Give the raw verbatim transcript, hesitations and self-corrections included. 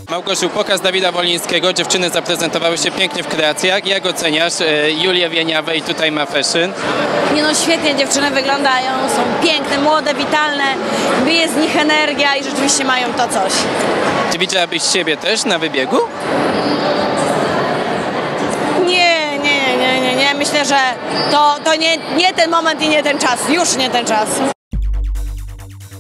Małgosiu, pokaz Dawida Wolińskiego. Dziewczyny zaprezentowały się pięknie w kreacjach. Jak oceniasz e, Julię Wieniawę i tutaj ma fashion? Nie no, świetnie dziewczyny wyglądają, są piękne, młode, witalne, bije z nich energia i rzeczywiście mają to coś. Czy widziałabyś siebie też na wybiegu? Nie, nie, nie, nie, nie, myślę, że to, to nie, nie ten moment i nie ten czas, już nie ten czas.